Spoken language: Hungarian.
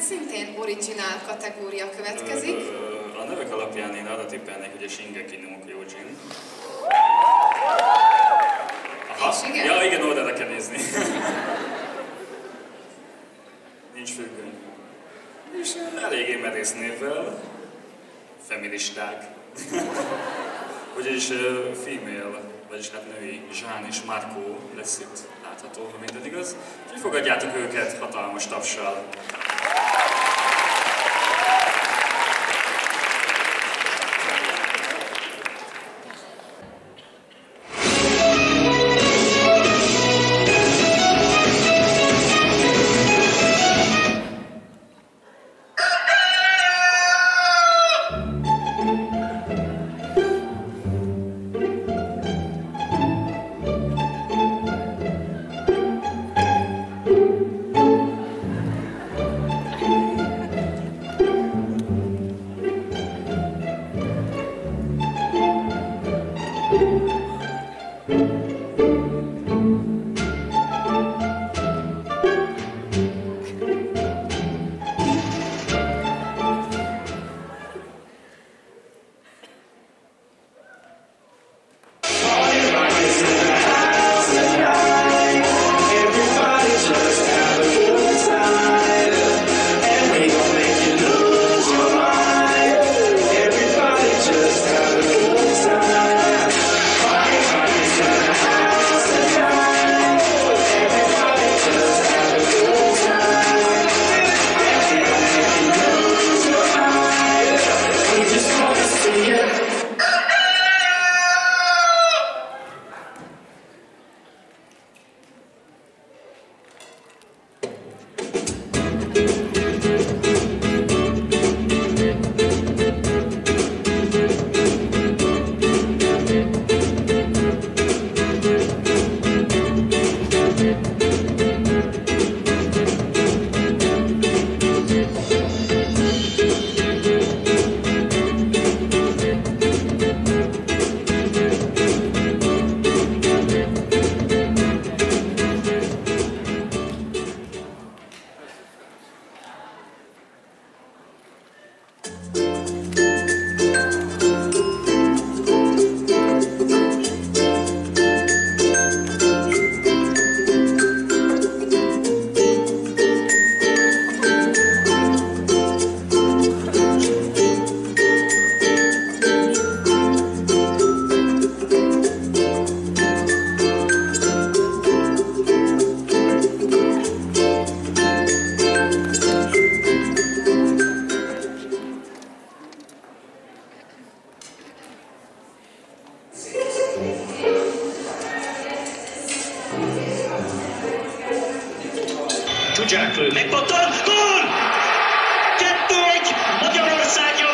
szintén originál kategória következik. A nevek alapján én arra tippelnék, hogy a Shingeki no Kyojin. És igen? Ja, igen, oldalra kell nézni. Nincs függöny. És eléggé merész névvel. Feministák. Ugyanis female, vagyis hát női Jean és Marco lesz itt látható, ha minden igaz. Úgyhogy fogadjátok őket hatalmas tapssal. Csúcsáklő, megpattan, gól! 2-1, Magyarország